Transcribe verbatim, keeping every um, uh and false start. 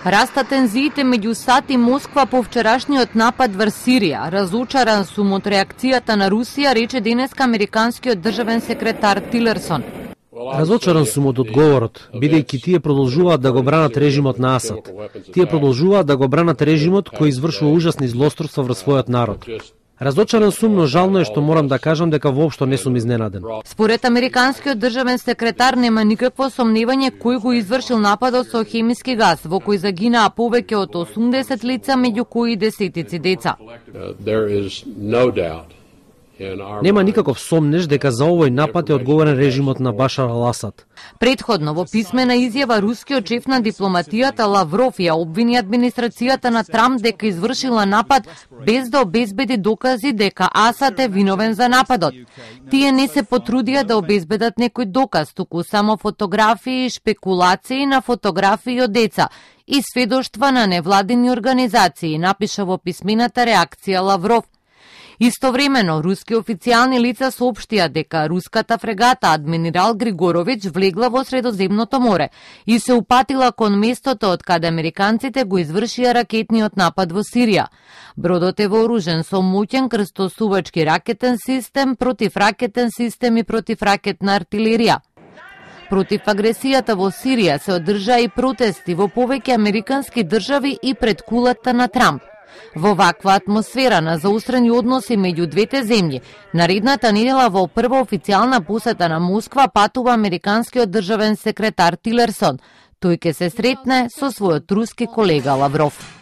Раста тензиите меѓу САД и Москва по вчерашниот напад врз Сирија. Разочаран сум од реакцијата на Русија, рече денеска американскиот државен секретар Тилерсон. Разочаран сум од одговорот, бидејќи тие продолжуваат да го бранат режимот на Асад. Тие продолжуваат да го бранат режимот кој извршува ужасни злосторства врз својот народ. Разочаран сум, но жално е што морам да кажам дека воопшто не сум изненаден. Според американскиот државен секретар нема никакво сомневање кој го извршил нападот со хемиски газ, во кој загинаа повеќе од осумдесет лица, меѓу кои десетици деца. Нема никаков сомнеж дека за овој напад е одговорен режимот на Башар ал-Асад. Предходно во писмена изјава рускиот шеф на дипломатијата Лавров ја обвини администрацијата на Трамп дека извршила напад без да обезбеди докази дека Асад е виновен за нападот. Тие не се потрудија да обезбедат некој доказ, туку само фотографии и шпекулации на фотографии од деца и сведоштва на невладини организации, напиша во писмената реакција Лавров. Истовремено, руски официјални лица соопштија дека руската фрегата Адмирал Григорович влегла во Средоземното море и се упатила кон местото од каде американците го извршија ракетниот напад во Сирија. Бродот е вооружен со моќен крстосувачки ракетен систем, противракетен систем и противракетна артилерија. Против агресијата во Сирија се одржаа и протести во повеќе американски држави и пред кулата на Трамп. Во ваква атмосфера на заострени односи меѓу двете земји, наредната недела во прва официјална посета на Москва патува американскиот државен секретар Тилерсон. Тој ќе се сретне со својот руски колега Лавров.